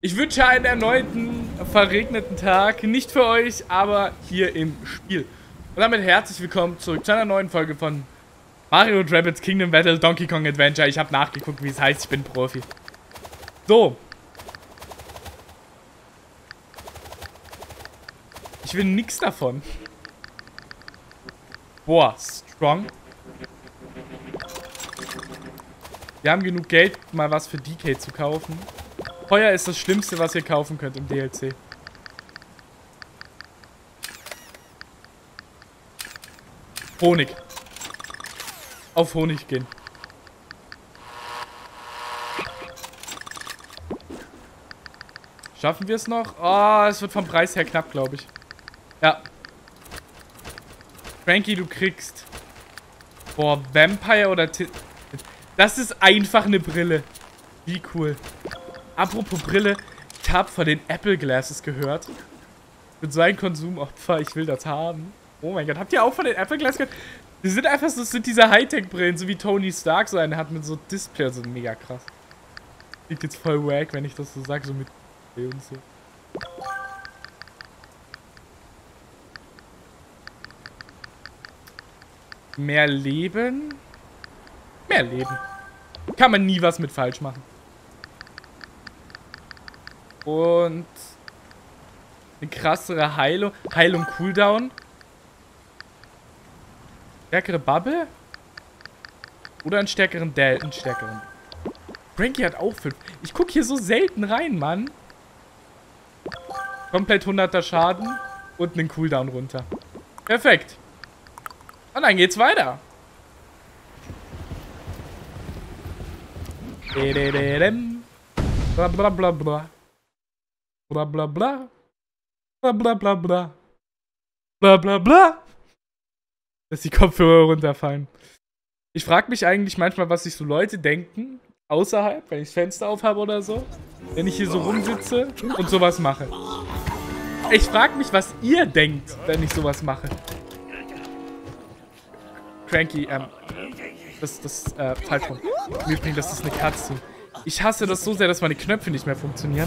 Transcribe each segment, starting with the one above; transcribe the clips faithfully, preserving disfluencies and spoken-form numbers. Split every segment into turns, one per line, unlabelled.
Ich wünsche einen erneuten verregneten Tag. Nicht für euch, aber hier im Spiel. Und damit herzlich willkommen zurück zu einer neuen Folge von Mario und Rabbids Kingdom Battle Donkey Kong Adventure. Ich habe nachgeguckt, wie es heißt. Ich bin Profi. So. Ich will nichts davon. Boah, strong. Wir haben genug Geld, mal was für D K zu kaufen. Feuer ist das Schlimmste, was ihr kaufen könnt im D L C. Honig. Auf Honig gehen. Schaffen wir es noch? Oh, es wird vom Preis her knapp, glaube ich. Ja. Frankie, du kriegst... Boah, Vampire oder... T das ist einfach eine Brille. Wie cool. Apropos Brille, ich habe von den Apple Glasses gehört. Ich bin so ein Konsumopfer, ich will das haben. Oh mein Gott, habt ihr auch von den Apple Glasses gehört? Die sind einfach so, das sind diese Hightech-Brillen, so wie Tony Stark so eine hat mit so Display, so mega krass. Klingt jetzt voll wack, wenn ich das so sage, so mit und so. Mehr Leben? Mehr Leben. Kann man nie was mit falsch machen. Und eine krassere Heilung. Heilung Cooldown. Stärkere Bubble. Oder einen stärkeren Del. Einen stärkeren. Frankie hat auch fünf. Ich gucke hier so selten rein, Mann. Komplett hunderter Schaden. Und einen Cooldown runter. Perfekt. Und dann geht's weiter. Bla bla bla bla. Bla bla bla. Bla bla bla bla. Bla bla bla. Dass die Kopfhörer runterfallen. Ich frage mich eigentlich manchmal, was sich so Leute denken, außerhalb, wenn ich das Fenster aufhabe oder so, wenn ich hier so rumsitze und sowas mache. Ich frage mich, was ihr denkt, wenn ich sowas mache. Cranky, ähm, das, das, äh, falsch rum. Im Übrigen, das ist eine Cutscene. Ich hasse das so sehr, dass meine Knöpfe nicht mehr funktionieren.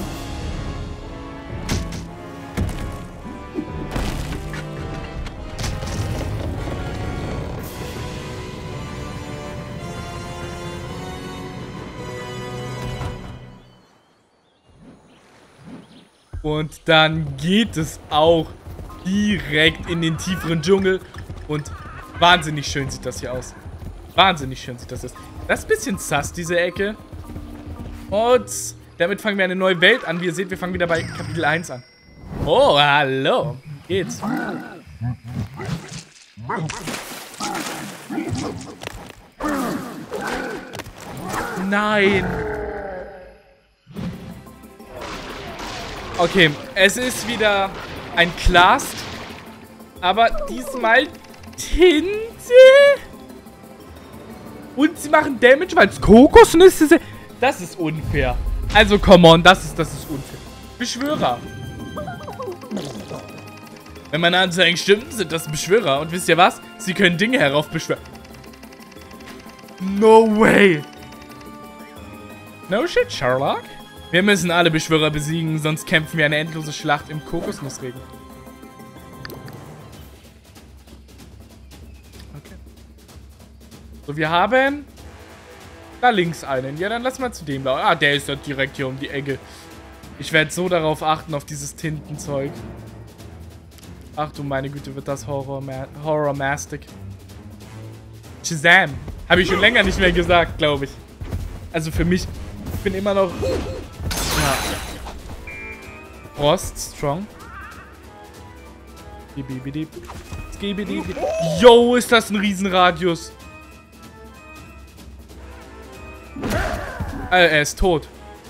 Und dann geht es auch direkt in den tieferen Dschungel. Und wahnsinnig schön sieht das hier aus. Wahnsinnig schön sieht das aus. Das ist ein bisschen sass, diese Ecke. Und damit fangen wir eine neue Welt an. Wie ihr seht, wir fangen wieder bei Kapitel eins an. Oh, hallo. Geht's. Nein. Okay, es ist wieder ein Clast, aber diesmal Tinte. Und sie machen Damage, weil es Kokosnüsse sind. Das ist unfair. Also, come on, das ist, das ist unfair. Beschwörer. Wenn meine Anzeigen stimmen, sind das Beschwörer. Und wisst ihr was? Sie können Dinge heraufbeschwören. No way. No shit, Sherlock. Wir müssen alle Beschwörer besiegen, sonst kämpfen wir eine endlose Schlacht im Kokosnussregen. Okay. So, wir haben da links einen. Ja, dann lass mal zu dem laufen. Ah, der ist ja direkt hier um die Ecke. Ich werde so darauf achten, auf dieses Tintenzeug. Ach du meine Güte, wird das Horror-Mastic. Shazam. Habe ich schon länger nicht mehr gesagt, glaube ich. Also für mich, ich bin immer noch... Ja. Frost, strong. Yo, ist das ein Riesenradius. Äh, er ist tot.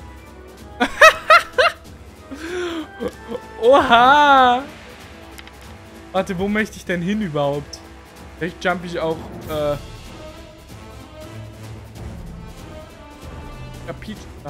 Oha. Warte, wo möchte ich denn hin überhaupt? Vielleicht jump ich auch, äh... Ja, Peach. Ah.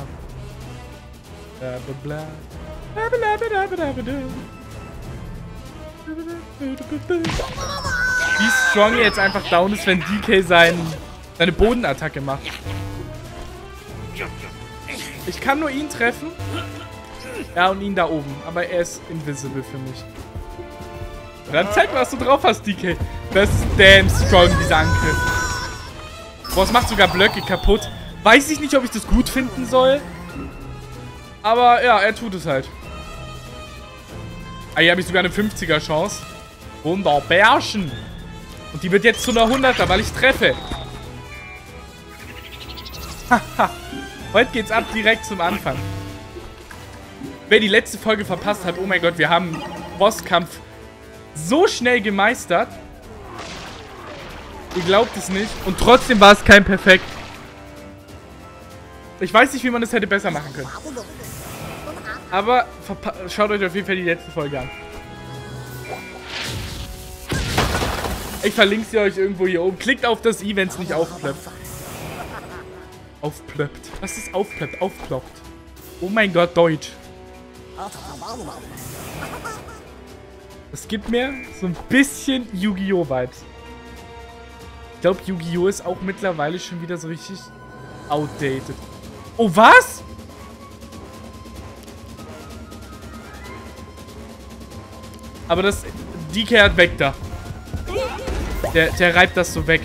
Wie strong jetzt einfach down ist, wenn D K sein, seine Bodenattacke macht. Ich kann nur ihn treffen. Ja, und ihn da oben. Aber er ist invisible für mich. Dann zeig mal, was du drauf hast, D K. Das ist damn strong, dieser Angriff. Boah, es macht sogar Blöcke kaputt. Weiß ich nicht, ob ich das gut finden soll. Aber ja, er tut es halt. Ah, hier habe ich sogar eine fünfziger Chance. Wunderbärchen. Und die wird jetzt zu einer hunderter, weil ich treffe. Haha. Heute geht's ab direkt zum Anfang. Wer die letzte Folge verpasst hat, oh mein Gott, wir haben Bosskampf so schnell gemeistert. Ihr glaubt es nicht. Und trotzdem war es kein Perfekt. Ich weiß nicht, wie man das hätte besser machen können. Aber schaut euch auf jeden Fall die letzte Folge an. Ich verlinke sie euch irgendwo hier oben. Klickt auf das i, wenn es nicht aufplöppt. Aufplöppt. Was ist aufplöppt? Aufploppt. Oh mein Gott, Deutsch. Das gibt mir so ein bisschen Yu-Gi-Oh! Vibes. Ich glaube, Yu-Gi-Oh! Ist auch mittlerweile schon wieder so richtig outdated. Oh, was? Aber das... D K hat weg da. Der, der reibt das so weg.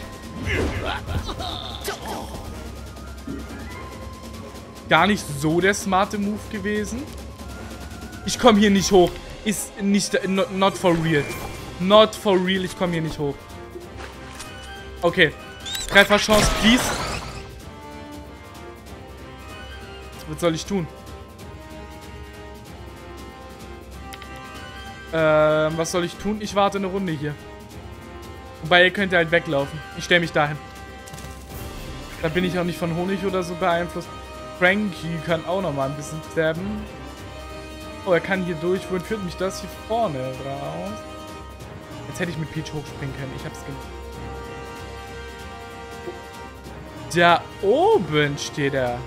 Gar nicht so der smarte Move gewesen. Ich komme hier nicht hoch. Ist nicht... Not, not for real. Not for real. Ich komme hier nicht hoch. Okay. Trefferchance, please. Was soll ich tun? Ähm, was soll ich tun? Ich warte eine Runde hier. Wobei, ihr könnt halt weglaufen. Ich stelle mich dahin. Da bin ich auch nicht von Honig oder so beeinflusst. Frankie kann auch noch mal ein bisschen stabben. Oh, er kann hier durch. Wohin führt mich das hier vorne raus? Jetzt hätte ich mit Peach hochspringen können. Ich hab's gemacht. Da oben steht er.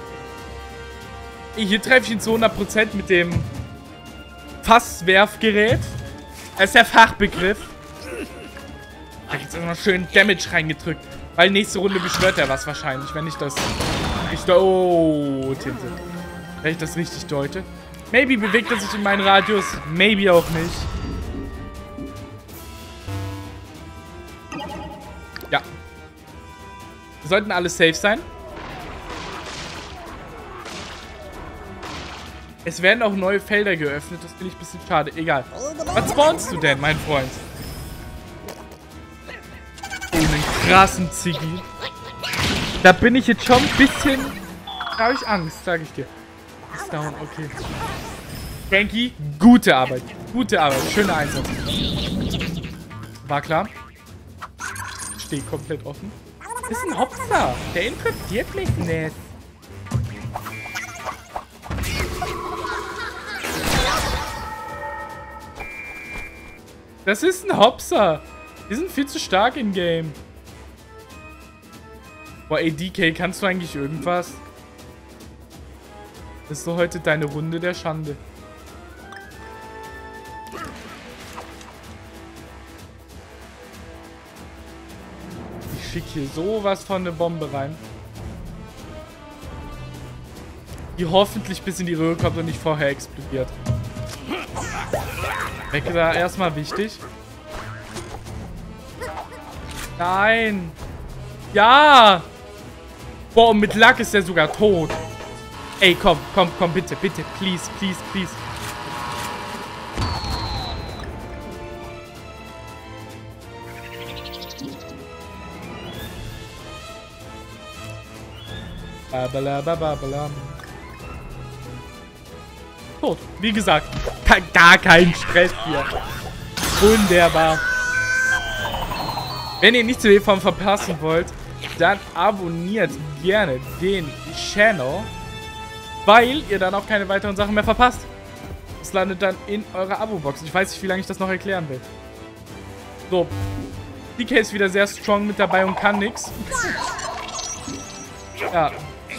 Hier treffe ich ihn zu hundert Prozent mit dem Fasswerfgerät. Das ist der Fachbegriff. Da hat jetzt immer schön Damage reingedrückt. Weil nächste Runde beschwört er was wahrscheinlich, wenn ich das... Ich oh, Tinte. Wenn ich das richtig deute. Maybe bewegt er sich in meinen Radius. Maybe auch nicht. Ja. Wir sollten alle safe sein. Es werden auch neue Felder geöffnet. Das finde ich ein bisschen schade. Egal. Was spawnst du denn, mein Freund? Oh, einen krassen Ziggy. Da bin ich jetzt schon ein bisschen... Da habe ich Angst, sage ich dir. Ist down, okay. Frankie, gute Arbeit. Gute Arbeit. Schöner Einsatz. War klar. Steht komplett offen. Das ist ein Hopster. Der infektiert mich nicht. Das ist ein Hopser. Die sind viel zu stark im Game. Boah, ey, D K, kannst du eigentlich irgendwas? Das ist so heute deine Runde der Schande. Ich schicke hier sowas von eine Bombe rein. Die hoffentlich bis in die Röhre kommt und nicht vorher explodiert. Weg da erstmal wichtig. Nein. Ja. Boah, und mit Luck ist er sogar tot. Ey, komm, komm, komm, bitte, bitte. Please, please, please. Babala. Tot. Wie gesagt, gar kein Stress hier. Wunderbar. Wenn ihr nichts zu davon verpassen wollt, dann abonniert gerne den Channel, weil ihr dann auch keine weiteren Sachen mehr verpasst. Das landet dann in eurer Abo-Box. Ich weiß nicht, wie lange ich das noch erklären will. So. D K ist wieder sehr strong mit dabei und kann nichts. Ja.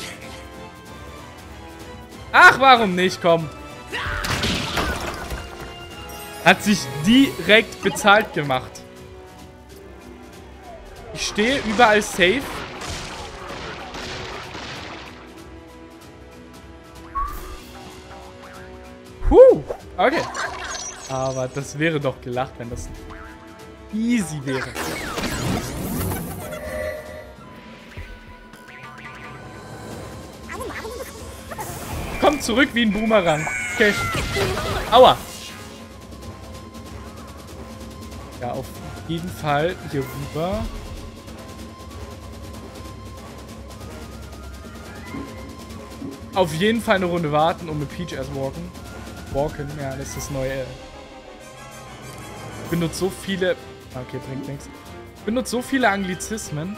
Ach, warum nicht? Komm. Hat sich direkt bezahlt gemacht. Ich stehe überall safe. Huh, okay. Aber das wäre doch gelacht, wenn das easy wäre. Kommt zurück wie ein Boomerang. Okay. Aua. Ja, auf jeden Fall hier rüber. Auf jeden Fall eine Runde warten und mit Peach erst walken. Walken, ja, das ist das neue. Ich benutze so viele... Okay, bringt nichts. Ich benutze so viele Anglizismen.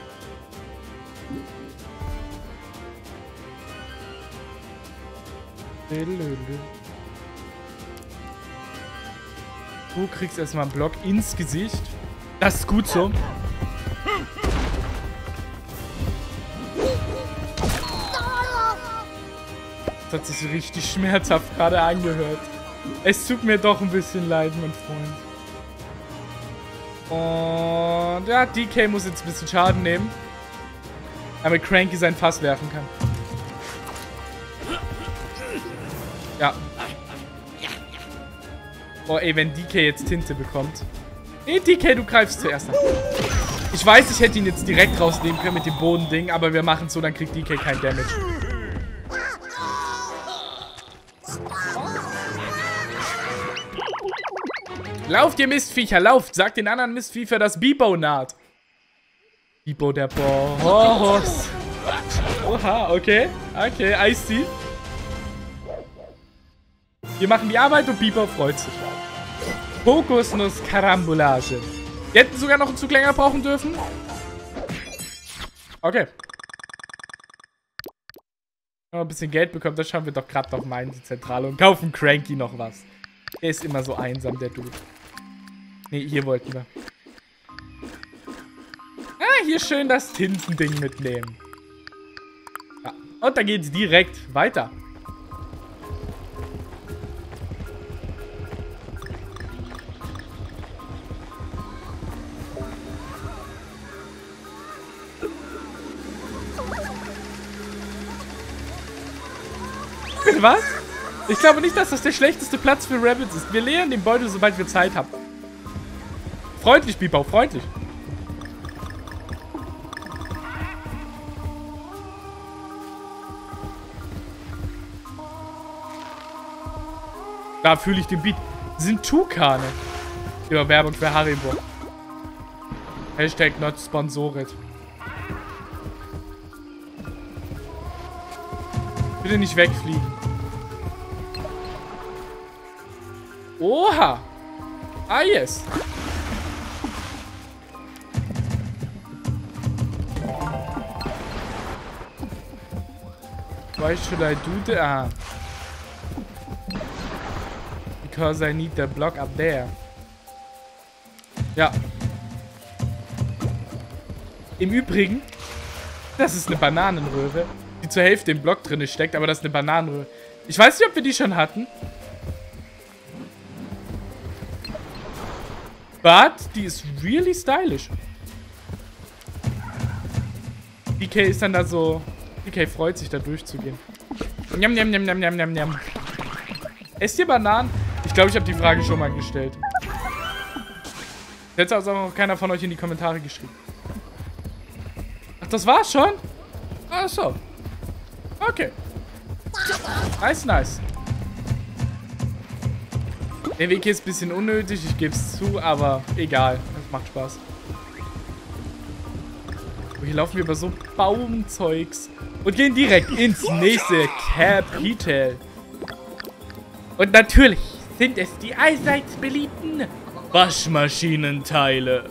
Du kriegst erstmal einen Block ins Gesicht. Das ist gut so. Das hat sich richtig schmerzhaft gerade angehört. Es tut mir doch ein bisschen leid, mein Freund. Und ja, D K muss jetzt ein bisschen Schaden nehmen. Damit Cranky sein Fass werfen kann. Ja. Oh, ey, wenn D K jetzt Tinte bekommt. Nee, D K, du greifst zuerst an. Ich weiß, ich hätte ihn jetzt direkt rausnehmen können mit dem Bodending, aber wir machen es so, dann kriegt D K kein Damage. Lauft, ihr Mistviecher, lauft! Sagt den anderen Mistviecher, dass Bibo naht. Bibo, der Boss. Oha, okay. Okay, I see. Wir machen die Arbeit und Bibo freut sich. Kokosnuss Karambolage. Wir hätten sogar noch einen Zug länger brauchen dürfen. Okay. Wenn man ein bisschen Geld bekommt, dann schauen wir doch gerade noch mal in die Zentrale und kaufen Cranky noch was. Der ist immer so einsam, der Dude. Ne, hier wollten wir. Ah, hier schön das Tintending mitnehmen. Ja. Und dann geht's direkt weiter. Was? Ich glaube nicht, dass das der schlechteste Platz für Rabbits ist. Wir leeren den Beutel, sobald wir Zeit haben. Freundlich, Bibau, freundlich. Da fühle ich den Beat. Das sind Tukane. Über Werbung für Haribo. Hashtag not sponsored. Bitte nicht wegfliegen. Oha. Ah, yes. Why should I do that? Ah. Because I need the block up there. Ja. Im Übrigen, das ist eine Bananenröhre, die zur Hälfte im Block drin steckt, aber das ist eine Bananenröhre. Ich weiß nicht, ob wir die schon hatten. But die ist really stylisch. D K ist dann da so... D K freut sich, da durchzugehen. Njam, njam, njam, njam, njam, njam, njam. Esst ihr Bananen? Ich glaube, ich habe die Frage schon mal gestellt. Jetzt hat auch noch keiner von euch in die Kommentare geschrieben. Ach, das war's schon? Ach so. Okay. Nice, nice. Der Weg hier ist ein bisschen unnötig, ich gebe es zu, aber egal. Es macht Spaß. Oh, hier laufen wir über so Baumzeugs. Und gehen direkt ins nächste Kapitel. Und natürlich sind es die allseits beliebten Waschmaschinenteile.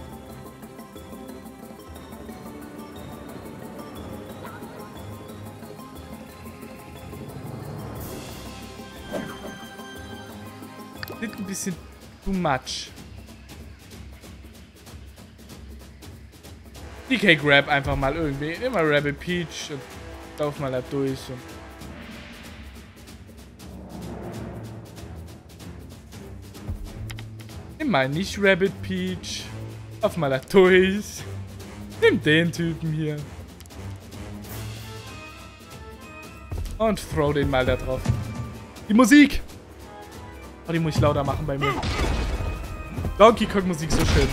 Sind ein bisschen too much. D K grab einfach mal irgendwie. Immer Rabbit Peach und lauf mal da durch. Und immer nicht Rabbit Peach. Lauf mal da durch. Nimm den Typen hier. Und throw den mal da drauf. Die Musik! Oh, die muss ich lauter machen bei mir. Donkey Kong Musik so schön.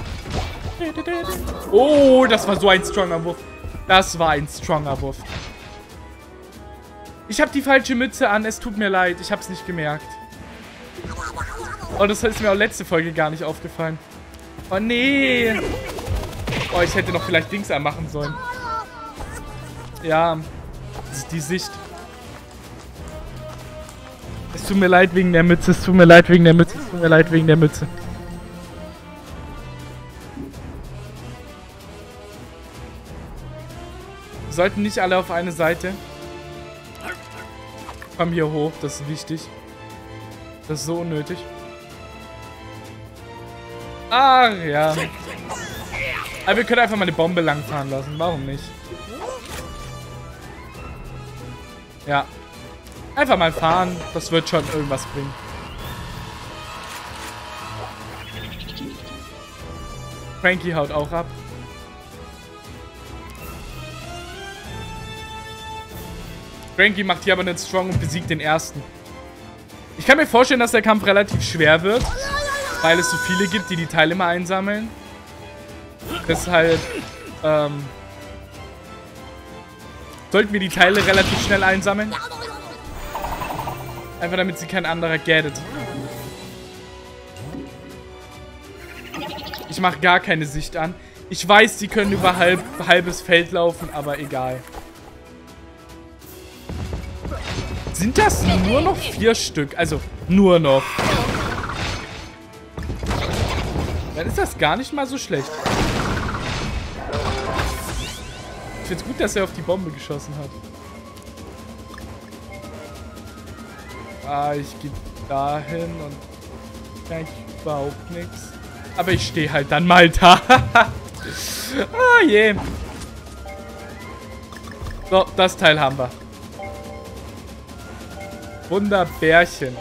Oh, das war so ein stronger Wurf. Das war ein stronger Wurf. Ich habe die falsche Mütze an. Es tut mir leid. Ich habe es nicht gemerkt. Oh, das ist mir auch letzte Folge gar nicht aufgefallen. Oh, nee. Oh, ich hätte noch vielleicht Dings anmachen sollen. Ja. Das ist die Sicht. Es tut mir leid wegen der Mütze. Es tut mir leid wegen der Mütze. Es tut mir leid wegen der Mütze. Wir sollten nicht alle auf eine Seite. Komm hier hoch. Das ist wichtig. Das ist so unnötig. Ach, ja. Aber wir können einfach mal eine Bombe langfahren lassen. Warum nicht? Ja. Einfach mal fahren. Das wird schon irgendwas bringen. Frankie haut auch ab. Frankie macht hier aber einen Strong und besiegt den ersten. Ich kann mir vorstellen, dass der Kampf relativ schwer wird. Weil es so viele gibt, die die Teile mal einsammeln. Deshalb ähm, sollten wir die Teile relativ schnell einsammeln. Einfach damit sie kein anderer gadget. Ich mache gar keine Sicht an. Ich weiß, sie können über halb, halbes Feld laufen, aber egal. Sind das nur noch vier Stück? Also, nur noch. Dann ist das gar nicht mal so schlecht. Ich finde es gut, dass er auf die Bombe geschossen hat. Ah, ich gehe dahin und kann ich überhaupt nichts. Aber ich stehe halt dann mal da. Ah je. So, das Teil haben wir. Wunderbärchen.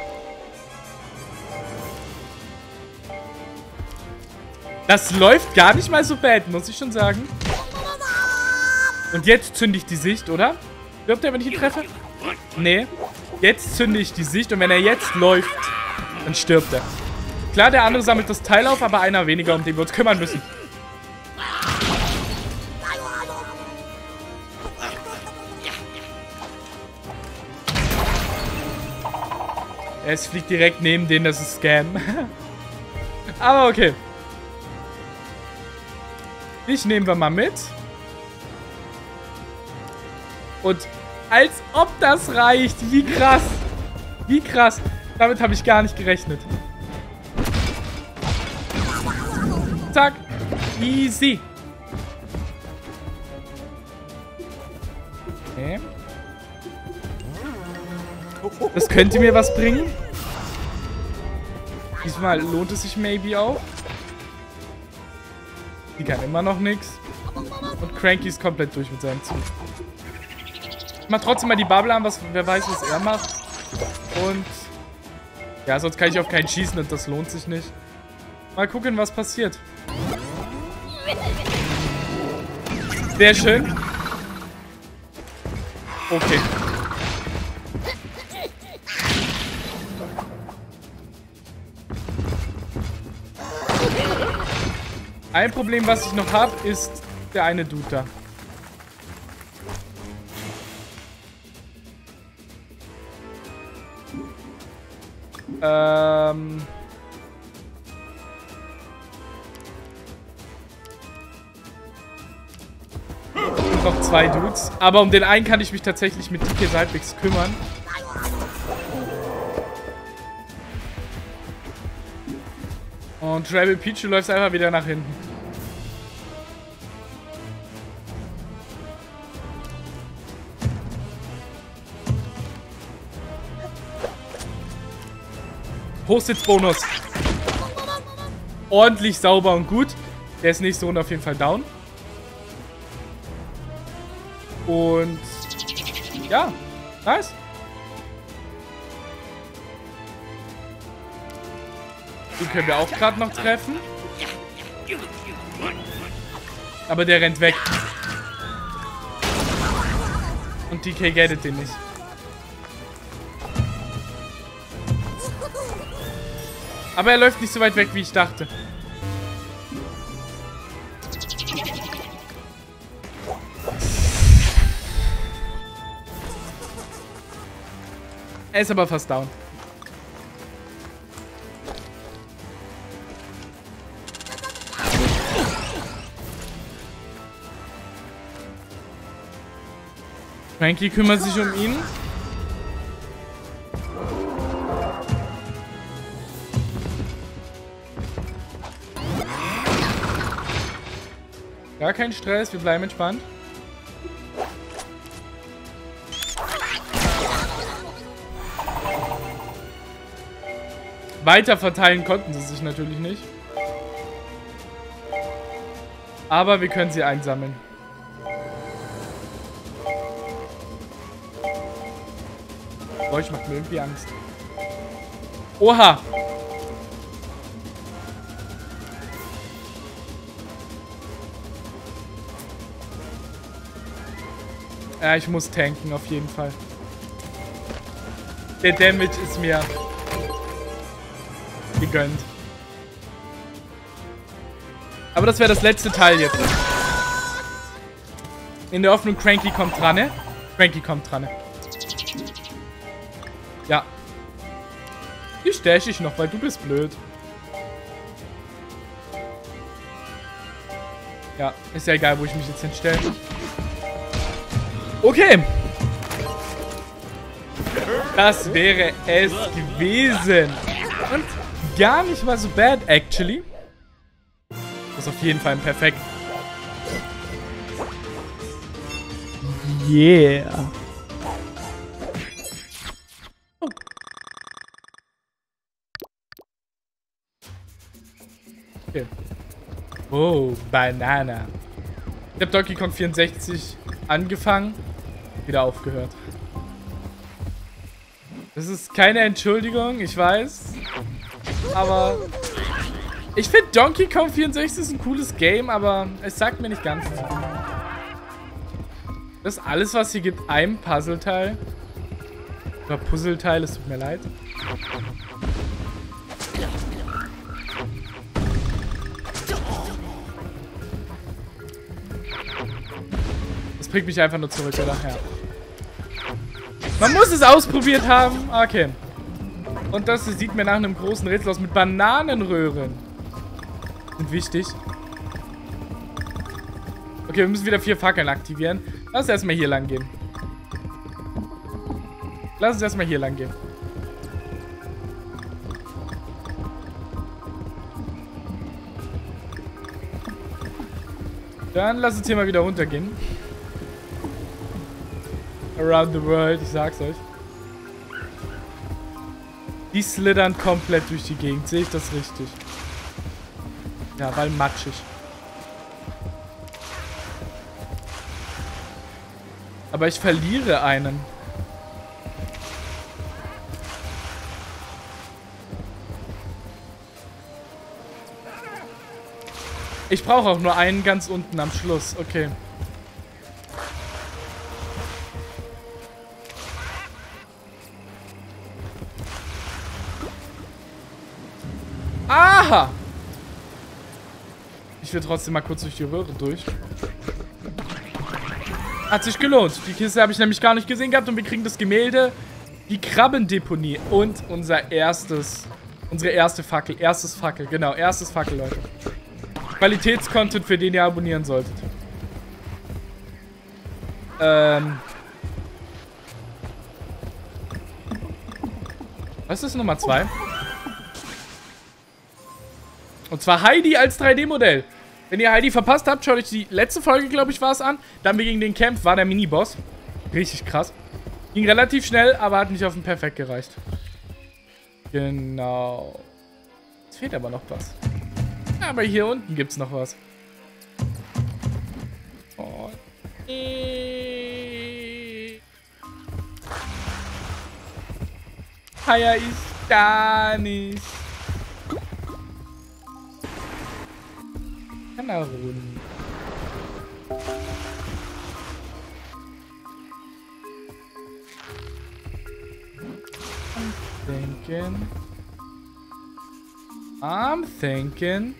Das läuft gar nicht mal so bad, muss ich schon sagen. Und jetzt zünde ich die Sicht, oder? Stirbt er, wenn ich ihn treffe? Nee. Jetzt zünde ich die Sicht und wenn er jetzt läuft, dann stirbt er. Klar, der andere sammelt das Teil auf, aber einer weniger, um den wir uns kümmern müssen. Es fliegt direkt neben denen, das ist Scam. Aber okay. Dich nehmen wir mal mit. Und als ob das reicht. Wie krass. Wie krass. Damit habe ich gar nicht gerechnet. Zack. Easy. Okay. Das könnte mir was bringen. Diesmal lohnt es sich maybe auch. Die kann immer noch nichts. Und Cranky ist komplett durch mit seinem Zug. Ich mach trotzdem mal die Bubble an, was, wer weiß, was er macht. Und ja, sonst kann ich auf keinen schießen und das lohnt sich nicht. Mal gucken, was passiert. Sehr schön. Okay. Ein Problem, was ich noch habe, ist der eine Dude da. Ähm... Noch zwei Dudes. Aber um den einen kann ich mich tatsächlich mit D K halbwegs kümmern. Und Tribal Pichu läuft einfach wieder nach hinten. Hochsitzbonus. Ordentlich sauber und gut. Der ist nächste Runde auf jeden Fall down. Und ja, nice. Den können wir auch gerade noch treffen. Aber der rennt weg. Und D K gettet den nicht. Aber er läuft nicht so weit weg, wie ich dachte. Er ist aber fast down. Frankie kümmert sich um ihn. Gar kein Stress, wir bleiben entspannt. Weiter verteilen konnten sie sich natürlich nicht. Aber wir können sie einsammeln. Boah, ich macht mir irgendwie Angst. Oha! Ja, ich muss tanken, auf jeden Fall. Der Damage ist mir gegönnt. Aber das wäre das letzte Teil jetzt. In der Hoffnung, Cranky kommt dran, ne? Cranky kommt dran, ne? Ja. Die stash ich noch, weil du bist blöd. Ja, ist ja egal, wo ich mich jetzt hinstelle. Okay. Das wäre es gewesen. Und gar nicht mal so bad, actually. Das ist auf jeden Fall ein perfekt. Yeah. Oh. Okay. Oh, Banana. Ich habe Donkey Kong vierundsechzig angefangen, wieder aufgehört. Das ist keine Entschuldigung, ich weiß. Aber ich finde Donkey Kong vierundsechzig ist ein cooles Game, aber es sagt mir nicht ganz. Das ist alles, was hier gibt. Ein Puzzleteil. Oder Puzzleteil, es tut mir leid. Das bringt mich einfach nur zurück, oder? Ja. Man muss es ausprobiert haben. Okay. Und das sieht mir nach einem großen Rätsel aus mit Bananenröhren. Sind wichtig. Okay, wir müssen wieder vier Fackeln aktivieren. Lass uns erstmal hier lang gehen. Lass uns erstmal hier lang gehen. Dann lass uns hier mal wieder runtergehen. Around the world, ich sag's euch. Die slittern komplett durch die Gegend. Sehe ich das richtig? Ja, weil matschig. Aber ich verliere einen. Ich brauche auch nur einen ganz unten am Schluss. Okay. Aha! Ich will trotzdem mal kurz durch die Röhre durch. Hat sich gelohnt. Die Kiste habe ich nämlich gar nicht gesehen gehabt und wir kriegen das Gemälde, die Krabbendeponie und unser erstes, unsere erste Fackel. Erstes Fackel, genau, erstes Fackel, Leute. Qualitätscontent, für den ihr abonnieren solltet. Ähm. Was ist Nummer zwei? Und zwar Heidi als drei D-Modell. Wenn ihr Heidi verpasst habt, schaut euch die letzte Folge, glaube ich, war es an. Dann wir gegen den Camp, war der Miniboss. Richtig krass. Ging relativ schnell, aber hat nicht auf den Perfekt gereicht. Genau. Es fehlt aber noch was. Aber hier unten gibt es noch was. Oh. Feier ich gar nicht. Kanarun. Denken. I'm thinking.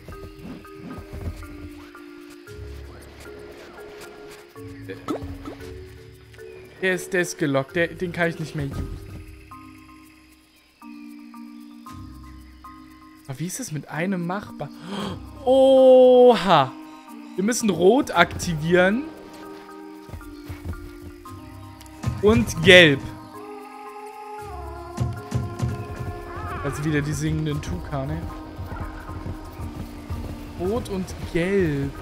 Der ist, der ist gelockt. Der, den kann ich nicht mehr usen. Aber wie ist es mit einem machbar? Oha! Wir müssen Rot aktivieren. Und Gelb. Also wieder die singenden Tukane. Rot und Gelb.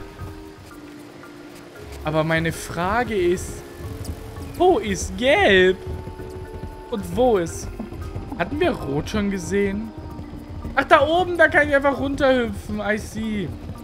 Aber meine Frage ist... Wo ist Gelb? Und wo ist... Hatten wir Rot schon gesehen? Ach, da oben, da kann ich einfach runterhüpfen. I see.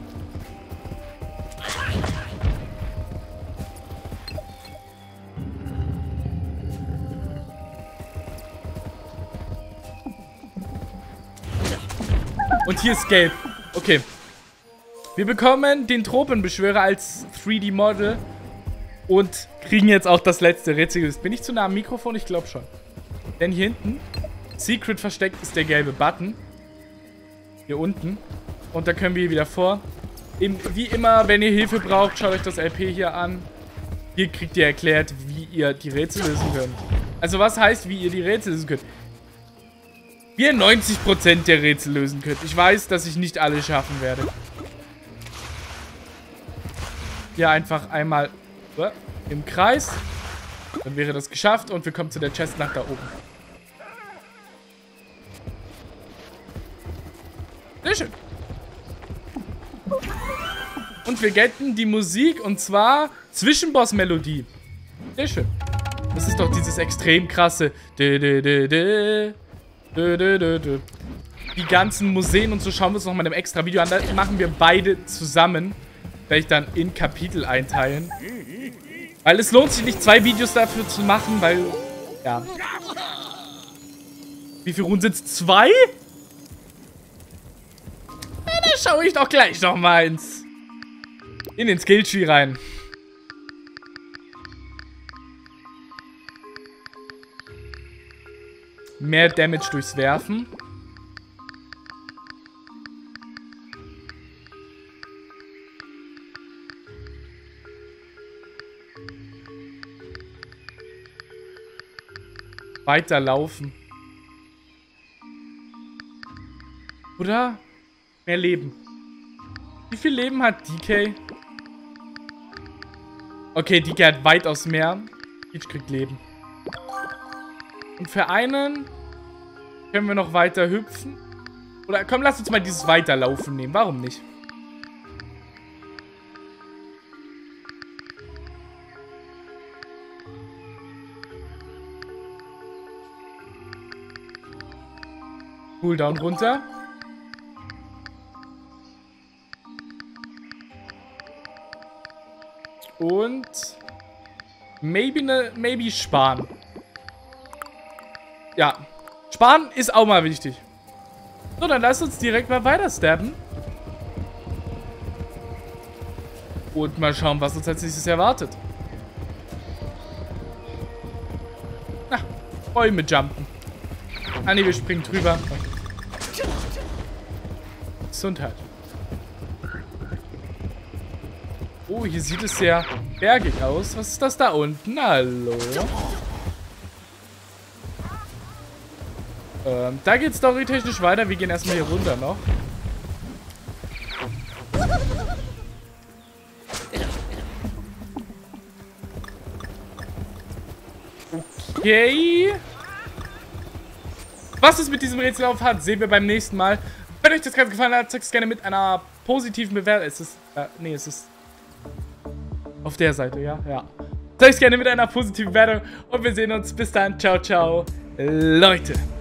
Und hier ist Gelb. Okay. Wir bekommen den Tropenbeschwörer als drei D Model. Und kriegen jetzt auch das letzte Rätsel. Bin ich zu nah am Mikrofon? Ich glaube schon. Denn hier hinten, Secret versteckt, ist der gelbe Button. Hier unten. Und da können wir hier wieder vor. Eben, wie immer, wenn ihr Hilfe braucht, schaut euch das L P hier an. Hier kriegt ihr erklärt, wie ihr die Rätsel lösen könnt. Also was heißt, wie ihr die Rätsel lösen könnt? Wie ihr neunzig Prozent der Rätsel lösen könnt. Ich weiß, dass ich nicht alle schaffen werde. Hier einfach einmal uh, im Kreis. Dann wäre das geschafft und wir kommen zu der Chest nach da oben. Sehr schön. Und wir getten die Musik und zwar Zwischenboss-Melodie. Sehr schön. Das ist doch dieses extrem krasse. Die ganzen Museen und so schauen wir uns nochmal in einem extra Video an. Da machen wir beide zusammen. Werde ich dann in Kapitel einteilen. Weil es lohnt sich nicht, zwei Videos dafür zu machen, weil... Ja. Wie viele Runden sind es? Zwei? Ja, da schaue ich doch gleich noch mal ins... In den Skilltree rein. Mehr Damage durchs Werfen. Weiterlaufen. Oder? Mehr Leben. Wie viel Leben hat D K? Okay, D K hat weitaus mehr. Peach kriegt Leben. Und für einen können wir noch weiter hüpfen. Oder komm, lass uns mal dieses Weiterlaufen nehmen. Warum nicht? Cooldown runter. Und maybe ne, maybe sparen. Ja. Sparen ist auch mal wichtig. So, dann lass uns direkt mal weiter stabben. Und mal schauen, was uns als nächstes erwartet. Na, Bäume jumpen. Ah ne, wir springen drüber. Gesundheit. Oh, hier sieht es sehr bergig aus. Was ist das da unten? Hallo? Ähm, da geht's storytechnisch weiter. Wir gehen erstmal hier runter noch. Okay. Was es mit diesem Rätsel auf hat, sehen wir beim nächsten Mal. Wenn euch das Ganze gefallen hat, zeigt es gerne mit einer positiven Bewertung. Es ist, äh, nee, es ist auf der Seite, ja, ja. Zeigt es gerne mit einer positiven Bewertung und wir sehen uns. Bis dann. Ciao, ciao, Leute.